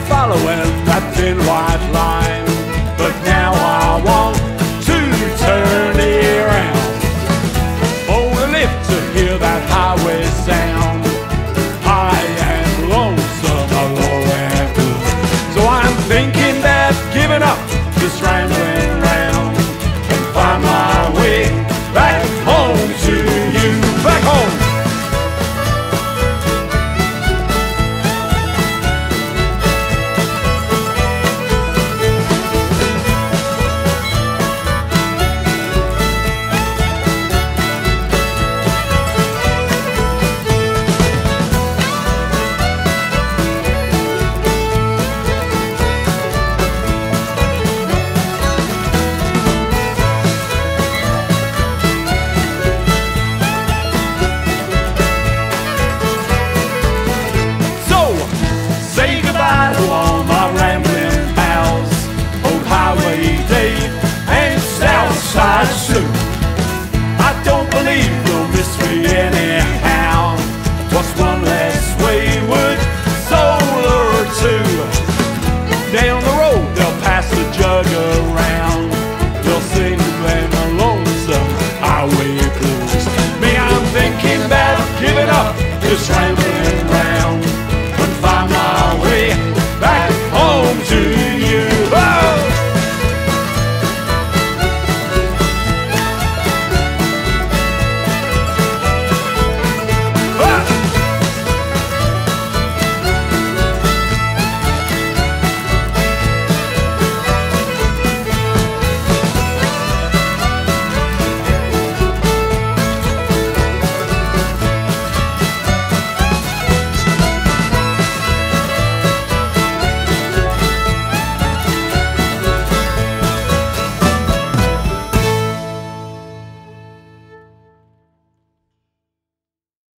following that thin white line. But now I want to turn it around. Oh, to lift to hear that highway sound. High and lonesome, low and good. So I'm thinking that giving up this rambling round and find my way back home to you, back home. Say goodbye to all my rambling pals, Old Highway Dave and Southside Sue. I don't believe you'll miss me anyhow. What's one less wayward soul or two? Down the road they'll pass the jug around. They'll sing them a lonesome highway blues. Me, I'm thinking about giving up this rambling.